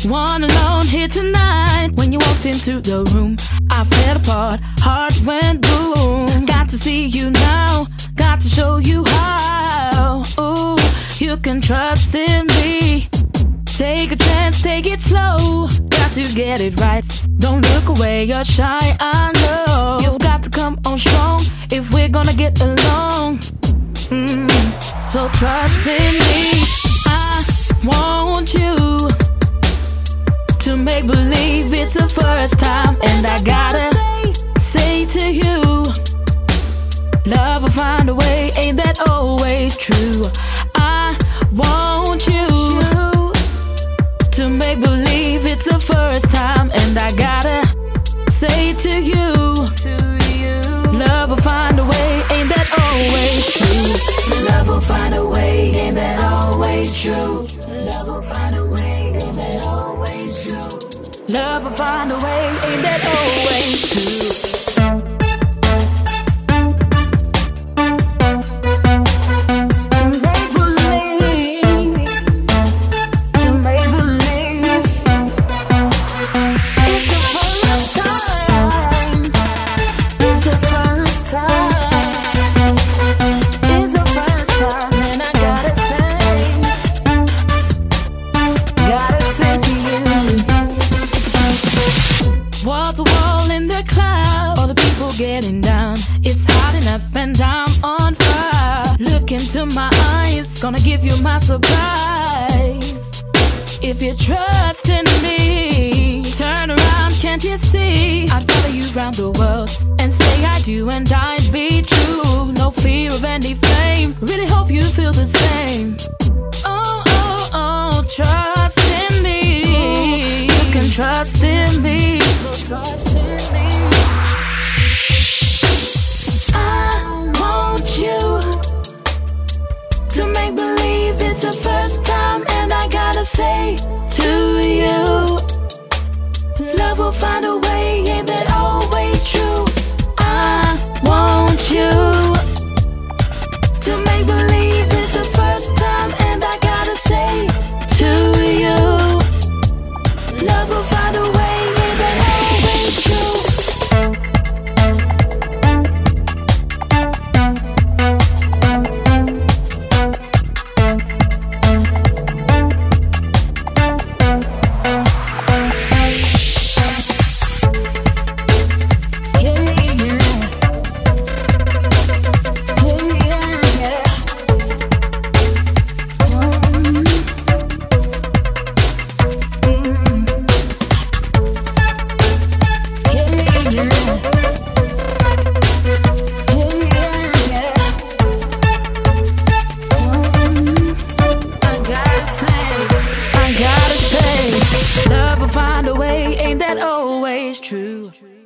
One alone here tonight. When you walked into the room, I fell apart, heart went boom. Got to see you now, got to show you how. Ooh, you can trust in me. Take a chance, take it slow. Got to get it right. Don't look away, you're shy, I know. You've got to come on strong if we're gonna get along. So trust in me. I want you to make believe it's the first time, and I gotta say to you, love will find a way, ain't that always true? I want you to make believe it's the first time, and I gotta say to you, love will find a way, ain't that always true? Love will find a way, ain't that always true? Love will find a way, ain't that always true? Love will find a way, ain't that always true? Wall to wall in the cloud, all the people getting down. It's hot and up and I'm on fire. Look into my eyes, gonna give you my surprise. If you trust in me, turn around, can't you see? I'd follow you around the world and say I do, and I'd be true. No fear of any flame, really hope you feel the same. Oh, oh, oh, trust in me. You can trust in me. Trust in me. I want you to make believe it's the first time, and I gotta say to you, love will find a way, ain't that always true? I want you to make believe it's the first time, and I gotta say to you, love will find a way. Love will find a way, ain't that always true?